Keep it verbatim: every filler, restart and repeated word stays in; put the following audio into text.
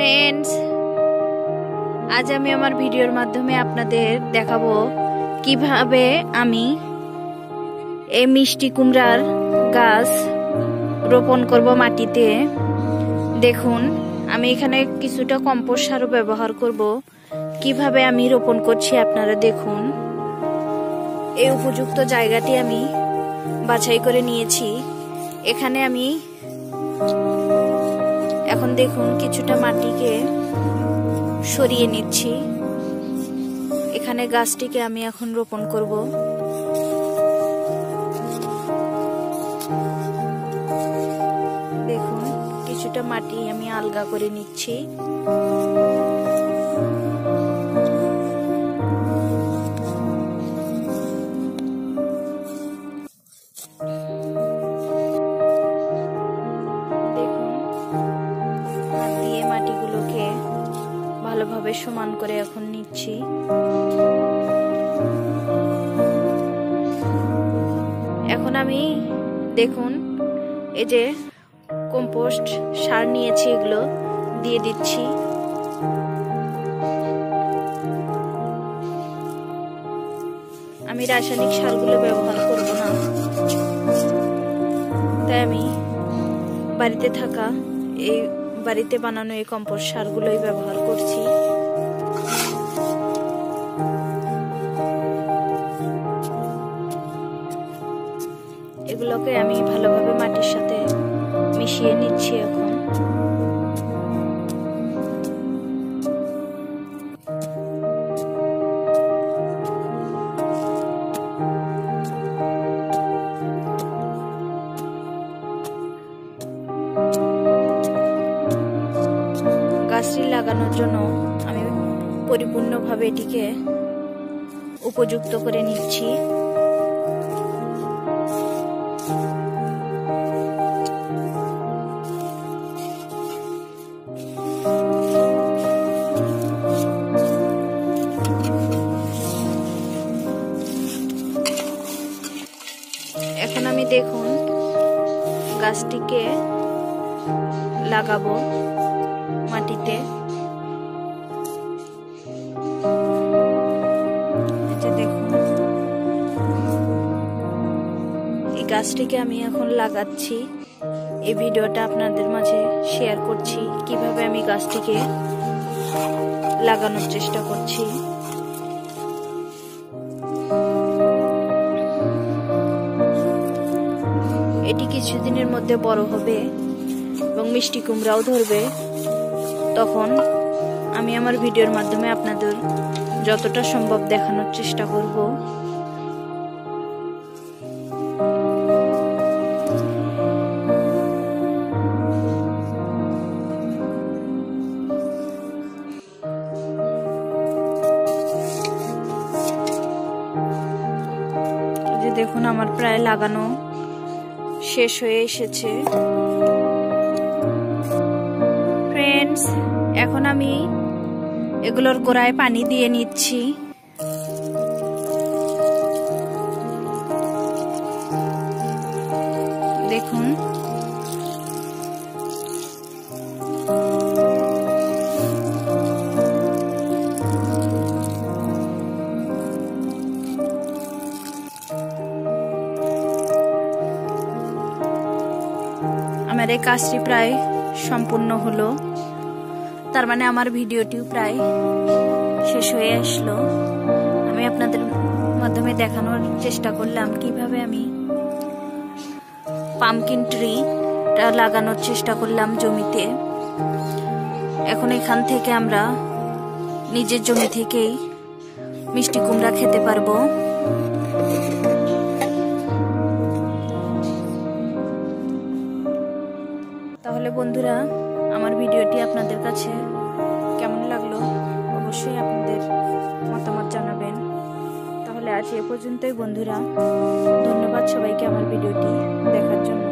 Friends, आज আমি আমার ভিডিওর মাধ্যমে আপনাদের দেখাবো কিভাবে আমি এই মিষ্টি কুমড়ার গাছ রোপণ করব মাটিতে। দেখুন, আমি এখানে কিছুটা কম্পোস্ট সারও ব্যবহার করব। কিভাবে আমি রোপণ করছি আপনারা দেখুন। এই উপযুক্ত জায়গাটি আমি বাছাই করে নিয়েছি। এখানে আমি এখন দেখুন কিছুটা মাটিকে সরিয়ে নিচ্ছি। এখানে গাছটিকে আমি এখন রোপণ করব। দেখুন কিছুটা মাটি আমি আলগা করে নিচ্ছি। ভালোভাবে সমান করে এখন নিচ্ছি। এখন আমি দেখুন এই যে কম্পোস্ট সার নিয়েছি, এগুলো দিয়ে দিচ্ছি। আমি রাসায়নিক সারগুলো ব্যবহার করব না, তাই আমি বাড়িতে থাকা এই বাড়িতে বানানো এই কম্পোস্ট সারগুলোই ব্যবহার করছি। এগুলোকে আমি ভালোভাবে মাটির সাথে মিশিয়ে নিচ্ছি এখন। গাছটি লাগানোর জন্য আমি পরিপূর্ণভাবে এটিকে উপযুক্ত করে নিচ্ছি। এখন আমি দেখুন গাছটিকে লাগাবো মাটিতে। দেখুন এই গাছটিকে আমি এখন লাগাচ্ছি। এই ভিডিওটা আপনাদের মাঝে শেয়ার করছি কিভাবে আমি গাছটিকে লাগানোর চেষ্টা করছি। এটি কিছুদিনের মধ্যে বড় হবে এবং মিষ্টি কুমড়াও ধরবে। তখন আমি আমার ভিডিওর মাধ্যমে আপনাদের যতটা সম্ভব দেখানোর চেষ্টা করব। যে দেখুন আমার প্রায় লাগানো শেষ হয়ে এসেছে। ফ্রেন্ডস, এখন আমি এগুলোর গোড়ায় পানি দিয়ে নিচ্ছি। দেখুন আমার এই কাজটি প্রায় সম্পূর্ণ হলো। তার মানে আমার ভিডিওটিও প্রায় শেষ হয়ে আসলো। আমি আপনাদের মাধ্যমে দেখানোর চেষ্টা করলাম কিভাবে আমি পামকিন ট্রিটা লাগানোর চেষ্টা করলাম জমিতে। এখন এখান থেকে আমরা নিজের জমি থেকেই মিষ্টি কুমড়া খেতে পারবো। তাহলে বন্ধুরা, আমার ভিডিওটি আপনাদের কাছে কেমন লাগলো অবশ্যই আপনাদের মতামত জানাবেন। তাহলে আজ এ পর্যন্তই বন্ধুরা, ধন্যবাদ সবাইকে আমার ভিডিওটি দেখার জন্য।